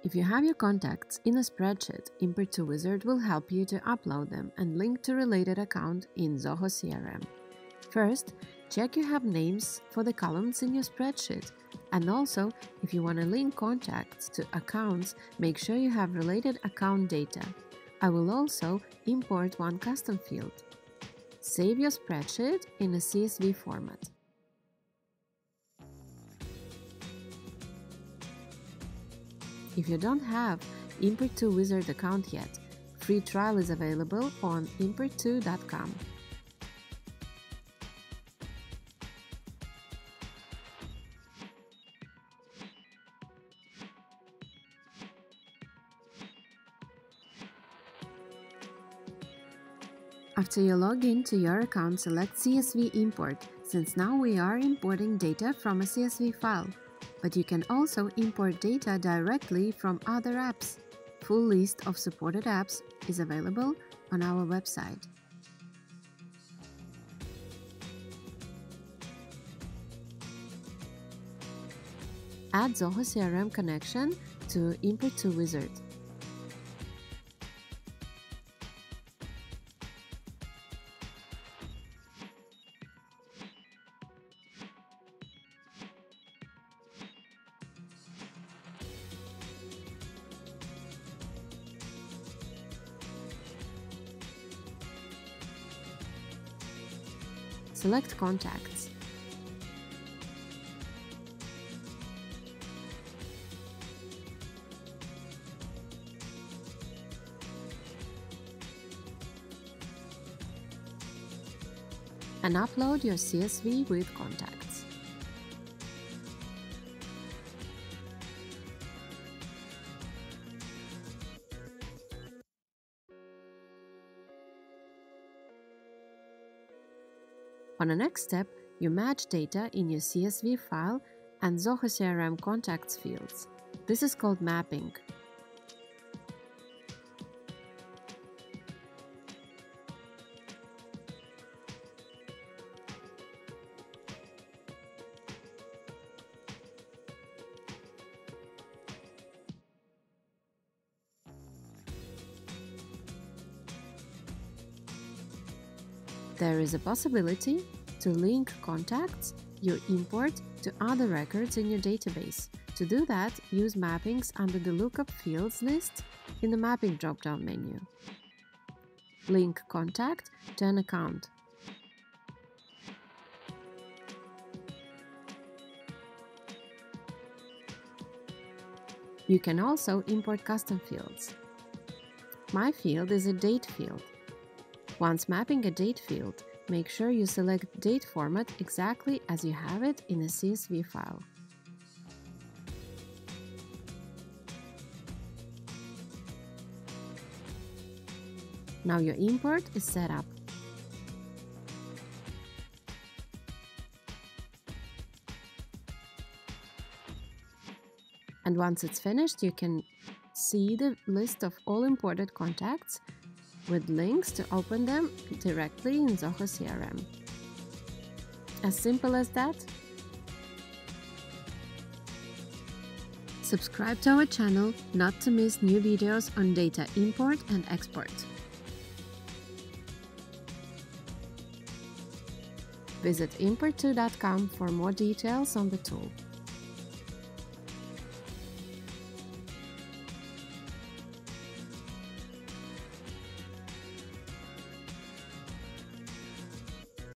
If you have your contacts in a spreadsheet, Import2 Wizard will help you to upload them and link to related account in Zoho CRM. First, check you have names for the columns in your spreadsheet, and also, if you want to link contacts to accounts, make sure you have related account data. I will also import one custom field. Save your spreadsheet in a CSV format. If you don't have Import2 Wizard account yet, free trial is available on import2.com. After you log in to your account, select CSV Import, since now we are importing data from a CSV file. But you can also import data directly from other apps. Full list of supported apps is available on our website. Add Zoho CRM connection to Import2 Wizard. Select Contacts. And upload your CSV with contacts. On the next step, you match data in your CSV file and Zoho CRM contacts fields. This is called mapping. There is a possibility to link contacts you import to other records in your database. To do that, use mappings under the Lookup Fields list in the Mapping drop-down menu. Link contact to an account. You can also import custom fields. My field is a date field. Once mapping a date field, make sure you select date format exactly as you have it in a CSV file. Now your import is set up. And once it's finished, you can see the list of all imported contacts with links to open them directly in Zoho CRM. As simple as that. Subscribe to our channel not to miss new videos on data import and export. Visit import2.com for more details on the tool.